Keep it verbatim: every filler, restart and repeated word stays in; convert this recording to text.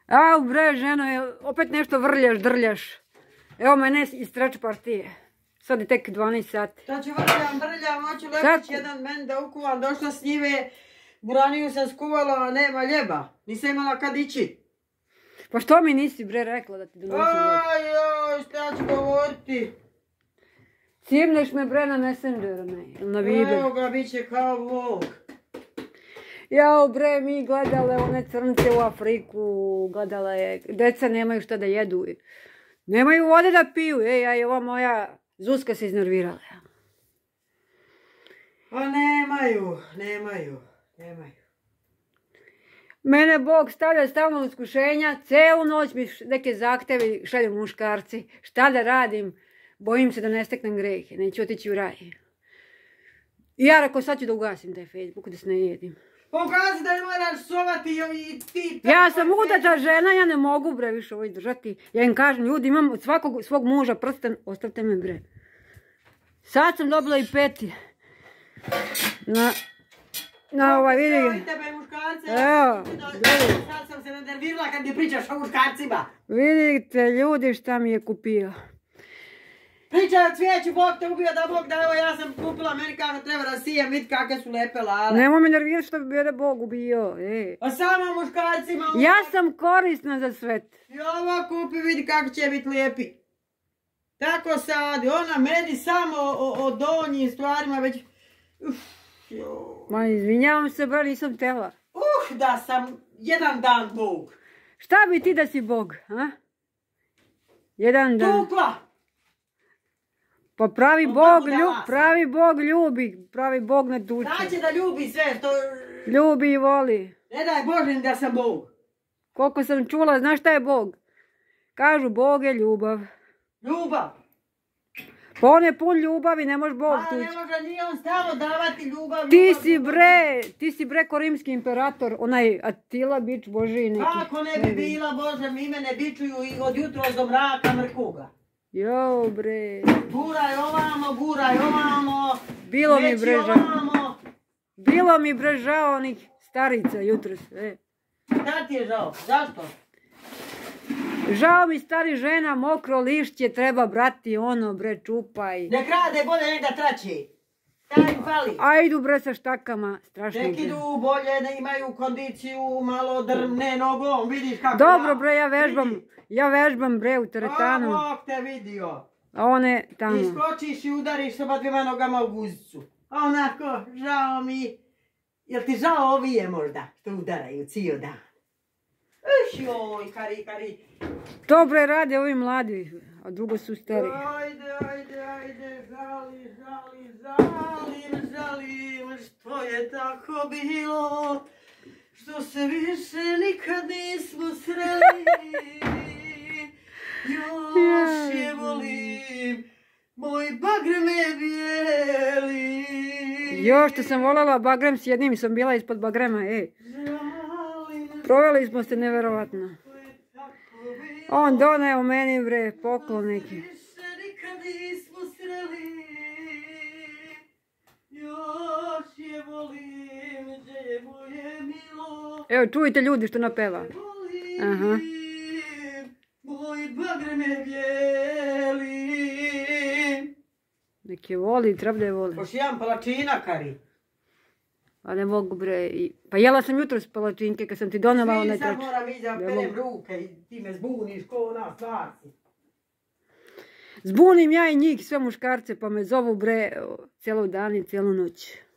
Au bre, ženo, opet nešto vrljaš, drljaš. Evo mene iz treće partije. Sad je tek dvanaest sati. To ću vrljam, vrljam, hoću lepić jedan men da ukuvam. Došla s njive, buraniju sam skuvala, a nema ljeba. Nisam imala kad ići. Pa što mi nisi bre rekla da ti donosim ljeba? Ajoj, šta ću govoriti? Cimneš me bre na Messengeru, ne, ili na Viber. Evo ga, bit će kao vlog. Jao bre, mi gledale one crnce u Afriku, gledale, deca nemaju šta da jedu. Nemaju vode da piju, ej, a i ova moja Zuzka se iznervirala. Pa nemaju, nemaju, nemaju. Mene Bog stavlja stalno u iskušenja, celu noć mi neke zahteve šalju muškarci. Šta da radim? Bojim se da ne steknem grehe, neću otići u raj. I ja rekao, sad ću da ugasim taj Facebook, da se ne jedim. Pokazi da ne moraš sovati i ti... Ja sam udata žena, ja ne mogu bre više ovo izdržati. Ja im kažem, ljudi, imam od svakog svog muža prsten, ostavite me bre. Sad sam dobila i peti. Na... Na ovaj, vidi. Evo i tebe muškarce. Evo, sad sam se nanervirala kad mi pričaš o muškarcima. Vidite ljudi šta mi je kupio. Pričaj o cvijeću, Bog te ubio da Bog da, evo ja sam kupila meni kako treba da sijem, vidi kakve su lepe lale. Nemoj me nervirati što bi mene Bog ubio, ej. A samo muškarcima... Ja sam korisna za svet. I ovo kupi, vidi kako će biti lijepi. Tako sadi, ona meni samo o, o donjim stvarima već... Uf, Ma izvinjavam se, bro, nisam tela. Uh, da sam jedan dan Bog. Šta bi ti da si Bog, a? Jedan dan. Tukla! Pa pravi Bog, lju, pravi Bog ljubi, pravi Bog ne tuče. Znači da ljubi sve što... Ljubi i voli. Ne daj Bože da sam Bog. Koliko sam čula, znaš šta je Bog? Kažu Bog je ljubav. Ljubav. Pa on je pun ljubavi, ne može Bog A tući. ne može ni on stalo davati ljubav. Ti ljubav, si bre, ti si bre ko rimski imperator, onaj Atila bič Božiji neki. Kako ne bi bila, Bože, mi me ne bičuju i od jutra do mraka mrkuga. Jo bre. Guraj ovamo, guraj ovamo. Bilo mi bre žao. Ovamo. Bilo mi bre žao onih starica jutros. E. Šta ti je žao? Zašto? Žao mi stari žena, mokro lišće, treba brati ono bre čupaj. Nek rade bolje nek da trači. Šta im fali? A idu bre sa štakama, strašno. Nek idu bolje da imaju kondiciju, malo drmne nogom, vidiš kako... Dobro bre, ja vežbam, ja vežbam bre u teretanu. A Bog te vidio. A one tamo. I skočiš i udariš se oba dvima nogama u guzicu. A onako, žao mi. Jel ti žao ovije možda što udaraju cijel dan? Uš joj, kari, kari. To bre rade ovi mladi, a drugo su stari. Ajde, ajde, ajde, žalim, žalim, žalim, žalim, što je tako bilo, što se više nikad nismo sreli. Još je volim, moj bagrem je bijeli. Još što sam voljela bagrem s jednim, sam bila ispod bagrema, ej. Proveli smo se neverovatno. On doneo meni bre poklon neki. Evo čujte ljudi što napeva. Aha. Moj bagrem je bijeli. Nek je voli, treba da je voli. Poš jedan palačina, kari. A ne mogu bre. Pa jela sam jutro s palačinke kad sam ti donela onaj treč. Svi sad moram ići da perem ruke i ti me zbuniš ko ona stvarci. Zbunim ja i njih, sve muškarce, pa me zovu bre cijelu dan i cijelu noć.